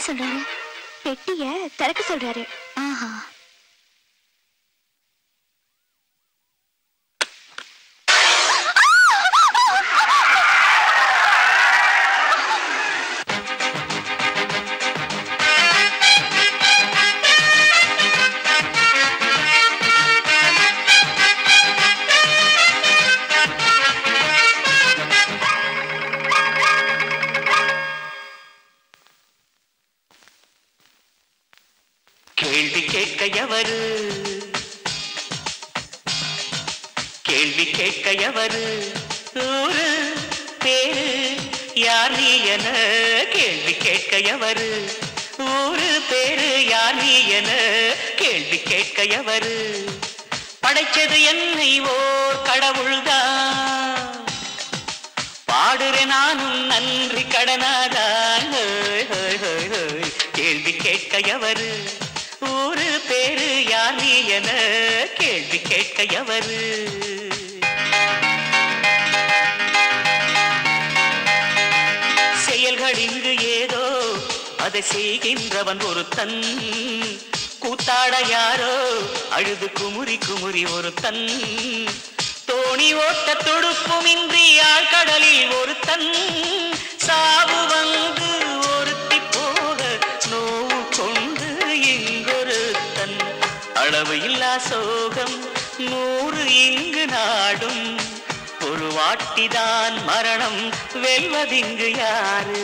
சொல்றாரு? பெட்டிய திறக்க சொல்றாரு. ஆஹா. கேள்வி கேட்க எவரு? கேள்வி கேட்க எவரு? ஊரு பேரு யார் நீ என கேள்வி கேட்க எவரு? ஊரு பேரு யார் நீ என கேள்வி கேட்க எவரு? படைச்சது என்னை ஓர் கடவுள்தான், பாடுறேன் நானும் நன்றி கடனாதான். கேள்வி கேட்க எவரு? ஊரு பேரு யார் நீ என கேள்வி கேட்க எவரு? செயல்கள் இங்கு ஏதோ அதை செய்கின்றவன் ஒருத்தன், கூத்தாட யாரோ அழுது குமுறி குமுறி ஒருத்தன், தோணி ஓட்ட துடுப்பும் இன்றி ஆழ்கடலில் ஒருத்தன், சாவு வந்து ஒருத்தி போக நோவு கொண்டு இங்கொருத்தன், அளவு இல்லா சோகம் 100 இங்கு நாடும், ஒரு வாட்டிதான் மரணம் வெல்வதிங்கு யாரு?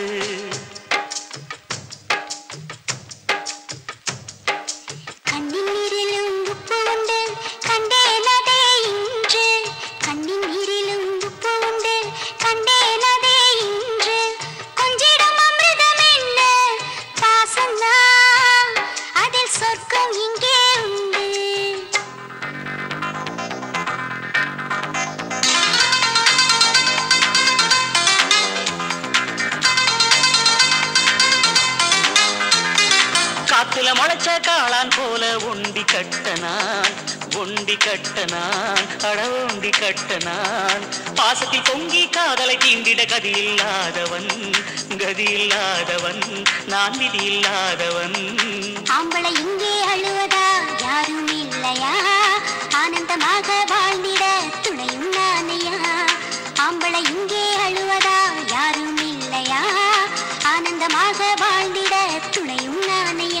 காத்துல முளைச்ச காளான் போல ஒண்டி கட்டனான், ஒண்டி கட்டனான், அட ஒண்டி கட்டனான், பாசத்தில் பொங்கி காதலை தீண்டிட கதி இல்லாதவன், கதி இல்லாதவன், நான் விதி இல்லாதவன். ஆம்பளை இங்கே அழுவதா யாரும் இல்லையா, ஆனந்தமாக வாழ்ந்திட துணையும் நானையா. ஆம்பளை இங்கே அழுவதா யாரும் இல்லையா, ஆனந்தமாக வாழ்ந்திட துணையும் நானையா.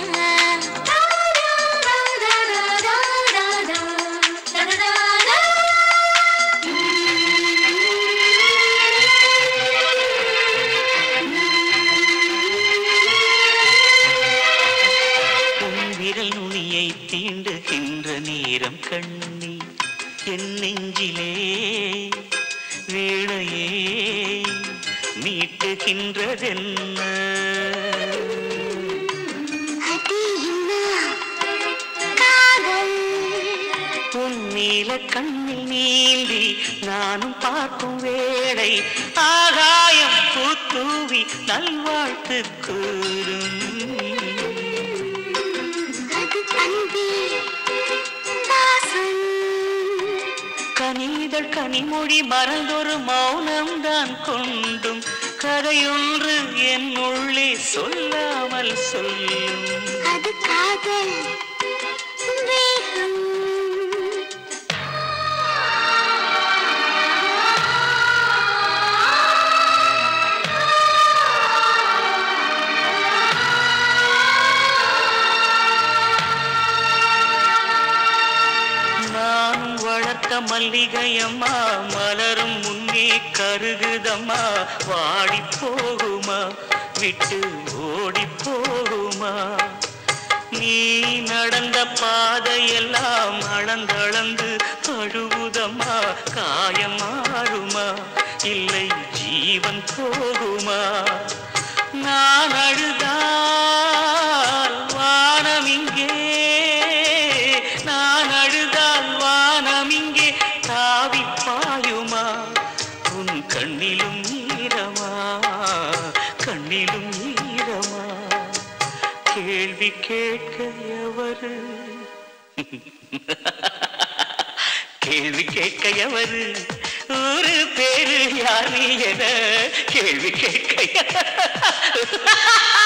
விரல் நுனியை தீண்டுகின்ற நேரம் கண்ணி என் நெஞ்சிலே வீணையே மீட்டுகின்றதென்ன? பொன்னீல கண்ணில் நீந்தி நானும் பார்க்கும் வேளை ஆகாயம் பூத்தூவி நல்வாழ்த்து கூறும். கனிதழ் கனிமொழி மறந்தொரு மௌனம்தான் கொண்டும் கதையொன்று என் உள்ளே சொல்லாமல் சொல்லும். அது காதல் வேகம். மல்லிகையம்மா மலரும் முன்னே கருகுதம்மா, வாடி போகுமா விட்டு ஓடி போகுமா? நீ நடந்த பாதையெல்லாம் அளந்தளந்து அழுவுதம்மா, காயம் மாறுமா இல்லை ஜீவன் போகுமா? நான் அழுதால் வானம் இங்கே, நான் அழுதால் வானம் இங்கே தாவி பாயுமா? உன் கண்ணிலும் ஈரமா, கண்ணிலும் ஈரமா? கேள்வி கேட்க எவரு? கேள்வி கேட்க எவரு? ஒரு பேரு யாரு என கேள்வி கேட்க